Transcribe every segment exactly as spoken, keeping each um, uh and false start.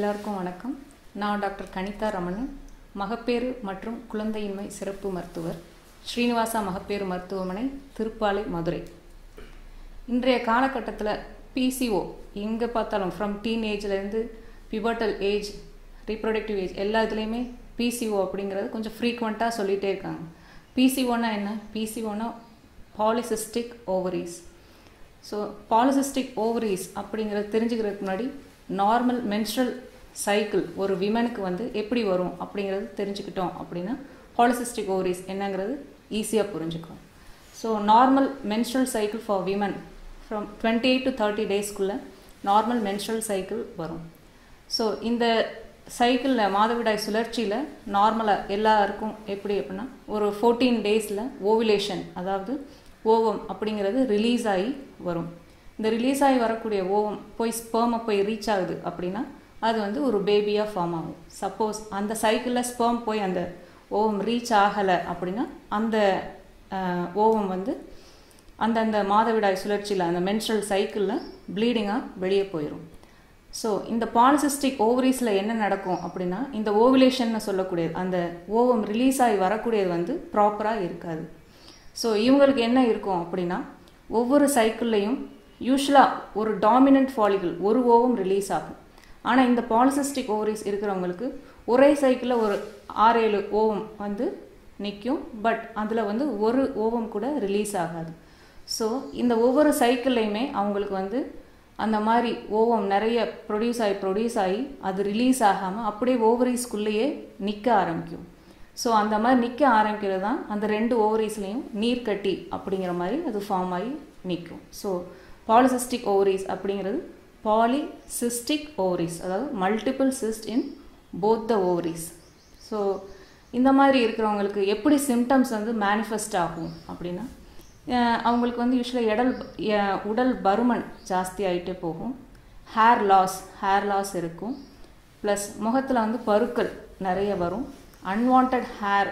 எல்லாருக்கும் வணக்கம். நான் டாக்டர் கனிதா ரமணன், மகப்பேறு மற்றும் குழந்தையின்மை சிறப்பு மருத்துவர், ஸ்ரீனிவாசா மகப்பேறு மருத்துவமனை, திருப்பாலை, மதுரை. இன்றைய காலகட்டத்தில் பிசிஓ எங்கே பார்த்தாலும் ஃப்ரம் டீனேஜ்லேருந்து பிவர்டல் ஏஜ், ரீப்ரொடக்டிவ் ஏஜ் எல்லா இதுலேயுமே பிசிஓ அப்படிங்கிறது கொஞ்சம் ஃப்ரீக்வெண்ட்டாக சொல்லிகிட்டே இருக்காங்க. பிசிஓனா என்ன? பிசிஓனா polycystic ovaries. So polycystic ovaries அப்படிங்கிறது தெரிஞ்சுக்கிறதுக்கு முன்னாடி நார்மல் மென்ஸ்ட்ரல் சைக்கிள் ஒரு விமனுக்கு வந்து எப்படி வரும் அப்படிங்கிறது தெரிஞ்சுக்கிட்டோம் அப்படின்னா பாலிசிஸ்டிக் ஓவரீஸ் என்னங்கிறது ஈஸியாக புரிஞ்சுக்கும். So normal menstrual cycle for women from twenty eight to thirty டேஸ்க்குள்ளே நார்மல் மென்ஸ்ட்ரல் சைக்கிள் வரும். ஸோ இந்த சைக்கிளில் மாதவிடாய் சுழற்சியில் நார்மலாக எல்லாருக்கும் எப்படி அப்படின்னா ஒரு ஃபோர்டீன் டேஸில் ஓவுலேஷன், அதாவது ஓவம் அப்படிங்கிறது ரிலீஸ் ஆகி வரும். இந்த ரிலீஸ் ஆகி வரக்கூடிய ஓவம் போய் ஸ்பெர்மை போய் ரீச் ஆகுது அப்படின்னா அது வந்து ஒரு பேபியாக ஃபார்ம் ஆகும். சப்போஸ் அந்த சைக்கிளில் ஸ்பெர்ம் போய் அந்த ஓவம் ரீச் ஆகலை அப்படின்னா அந்த ஓவம் வந்து அந்தந்த மாதவிடாய் சுழற்சியில் அந்த மென்ஸ்ட்ரல் சைக்கிளில் ப்ளீடிங்காக வெளியே போயிடும். ஸோ இந்த பாலிசிஸ்டிக் ஓவரீஸில் என்ன நடக்கும் அப்படின்னா இந்த ஓவுலேஷன்னு சொல்லக்கூடியது, அந்த ஓவம் ரிலீஸ் ஆகி வரக்கூடியது வந்து ப்ராப்பராக இருக்காது. ஸோ இவங்களுக்கு என்ன இருக்கும் அப்படின்னா ஒவ்வொரு சைக்கிள்லையும் யூஸ்வலாக ஒரு டாமினன்ட் ஃபாலிகல் ஒரு ஓவம் ரிலீஸ் ஆகும். ஆனால் இந்த பாலிசிஸ்டிக் ஓவரீஸ் இருக்கிறவங்களுக்கு ஒரே சைக்கிளில் ஒரு ஆறு ஏழு ஓவம் வந்து நிற்கும், பட் அதில் வந்து ஒரு ஓவம் கூட ரிலீஸ் ஆகாது. ஸோ இந்த ஒவ்வொரு சைக்கிள்லையுமே அவங்களுக்கு வந்து அந்த மாதிரி ஓவம் நிறைய ப்ரொடியூஸ் ஆகி ப்ரொடியூஸ் ஆகி அது ரிலீஸ் ஆகாமல் அப்படியே ஓவரீஸ்குள்ளேயே நிற்க ஆரம்பிக்கும். ஸோ அந்த மாதிரி நிற்க ஆரம்பிக்கிறது தான் அந்த ரெண்டு ஓவரீஸ்லேயும் நீர்க்கட்டி அப்படிங்கிற மாதிரி அது ஃபார்ம் ஆகி நிற்கும். ஸோ பாலிசிஸ்டிக் ஓவரீஸ் அப்படிங்கிறது பாலிசிஸ்டிக் ஓவரீஸ், அதாவது multiple cyst in both the ovaries. So இந்த மாதிரி இருக்கிறவங்களுக்கு எப்படி சிம்டம்ஸ் வந்து மேனிஃபெஸ்ட் ஆகும் அப்படின்னா அவங்களுக்கு வந்து யூஸ்வலாக எடல் உடல் பருமன் ஜாஸ்தி ஆகிட்டே போகும், ஹேர் லாஸ் ஹேர் லாஸ் இருக்கும், ப்ளஸ் முகத்தில் வந்து பருக்கள் நிறைய வரும், அன்வான்ட் ஹேர்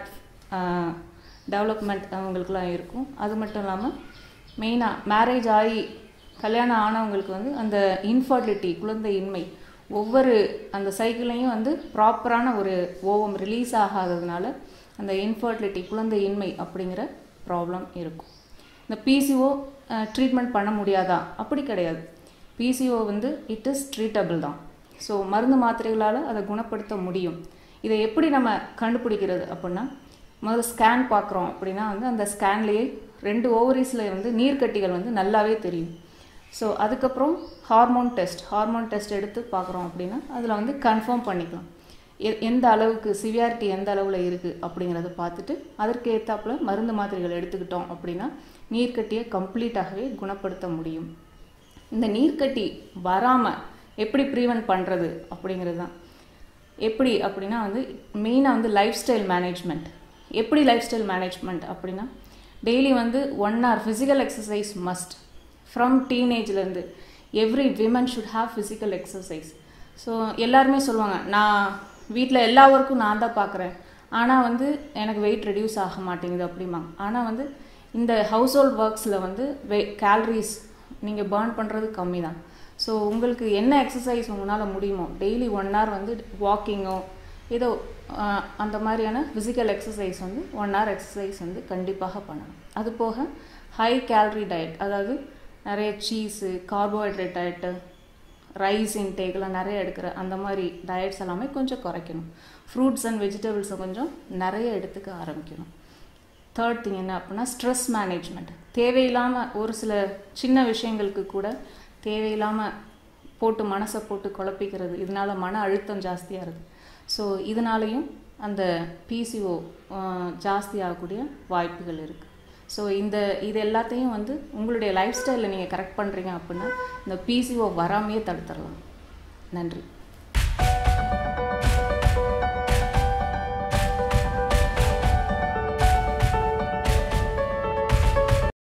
டெவலப்மெண்ட் அவங்களுக்குலாம் இருக்கும். அது மட்டும் இல்லாமல் மெயினாக மேரேஜ் ஆகி கல்யாணம் ஆனவங்களுக்கு வந்து அந்த இன்ஃபர்டிலிட்டி, குழந்தையின்மை, ஒவ்வொரு அந்த சைக்கிளையும் வந்து ப்ராப்பரான ஒரு ஓவம் ரிலீஸ் ஆகாததுனால அந்த இன்ஃபர்டிலிட்டி, குழந்தையின்மை அப்படிங்கிற ப்ராப்ளம் இருக்கும். இந்த பிசிஓ ட்ரீட்மெண்ட் பண்ண முடியாதா? அப்படி கிடையாது. பிசிஓ வந்து இட் இஸ் ட்ரீட்டபிள் தான். ஸோ மருந்து மாத்திரைகளால் அதை குணப்படுத்த முடியும். இதை எப்படி நம்ம கண்டுபிடிக்கிறது அப்படின்னா முதல்ல ஸ்கேன் பார்க்குறோம் அப்படின்னா வந்து அந்த ஸ்கேன்லேயே ரெண்டு ஓவரீஸில் வந்து நீர்க்கட்டிகள் வந்து நல்லாவே தெரியும். ஸோ அதுக்கப்புறம் ஹார்மோன் டெஸ்ட் ஹார்மோன் டெஸ்ட் எடுத்து பார்க்குறோம் அப்படின்னா அதில் வந்து கன்ஃபார்ம் பண்ணிக்கலாம் எ எந்த அளவுக்கு சிவியாரிட்டி எந்த அளவில் இருக்குது அப்படிங்கிறத பார்த்துட்டு அதற்கு ஏற்றாப்புல மருந்து மாத்திரைகள் எடுத்துக்கிட்டோம் அப்படின்னா நீர்க்கட்டியை கம்ப்ளீட்டாகவே குணப்படுத்த முடியும். இந்த நீர்க்கட்டி வராமல் எப்படி ப்ரிவென்ட் பண்ணுறது அப்படிங்கிறது தான். எப்படி அப்படின்னா வந்து மெயினாக வந்து லைஃப் ஸ்டைல் மேனேஜ்மெண்ட். எப்படி லைஃப் ஸ்டைல் மேனேஜ்மெண்ட் அப்படின்னா டெய்லி வந்து one hour physical exercise must. From டீனேஜ்லேருந்து every women should have physical exercise. So எல்லாருமே சொல்லுவாங்க, நான் வீட்டில் எல்லா ஒர்க்கும் நான் தான் பார்க்குறேன், ஆனால் வந்து எனக்கு வெயிட் ரெடியூஸ் ஆக மாட்டேங்குது அப்படிம்பாங்க. ஆனால் வந்து இந்த ஹவுஸ் ஹோல்ட் ஒர்க்ஸில் வந்து வெ கேலரிஸ் நீங்கள் பர்ன் பண்ணுறது கம்மி தான். ஸோ உங்களுக்கு என்ன எக்ஸசைஸ் உங்களால் முடியுமோ டெய்லி ஒன் ஹவர் வந்து வாக்கிங்கோ ஏதோ அந்த மாதிரியான ஃபிசிக்கல் எக்ஸசைஸ் வந்து ஒன் ஹவர் எக்ஸசைஸ் வந்து கண்டிப்பாக பண்ணணும். அது போக ஹை கேலரி டயட், அதாவது நிறைய சீஸு, கார்போஹைட்ரேட் டயட்டு, ரைஸ் இன்டேக்லாம் நிறைய எடுக்கிற அந்த மாதிரி டயட்ஸ் எல்லாமே கொஞ்சம் குறைக்கணும். ஃப்ரூட்ஸ் அண்ட் வெஜிடபிள்ஸை கொஞ்சம் நிறைய எடுத்துக்க ஆரம்பிக்கணும். தேர்ட் திங் என்ன அப்படின்னா ஸ்ட்ரெஸ் மேனேஜ்மெண்ட். தேவையில்லாமல் ஒரு சில சின்ன விஷயங்களுக்கு கூட தேவையில்லாமல் போட்டு மனசை போட்டு குழப்பிக்கிறது, இதனால் மன அழுத்தம் ஜாஸ்தியாகிறது. ஸோ இதனாலையும் அந்த பிசிஓ ஜாஸ்தி ஆகக்கூடிய வாய்ப்புகள் இருக்குது. ஸோ இந்த இது எல்லாத்தையும் வந்து உங்களுடைய லைஃப் ஸ்டைலில் நீங்கள் கரெக்ட் பண்ணுறீங்க அப்படின்னா இந்த பிசிஓ வராமையே தடுத்துடலாம். நன்றி.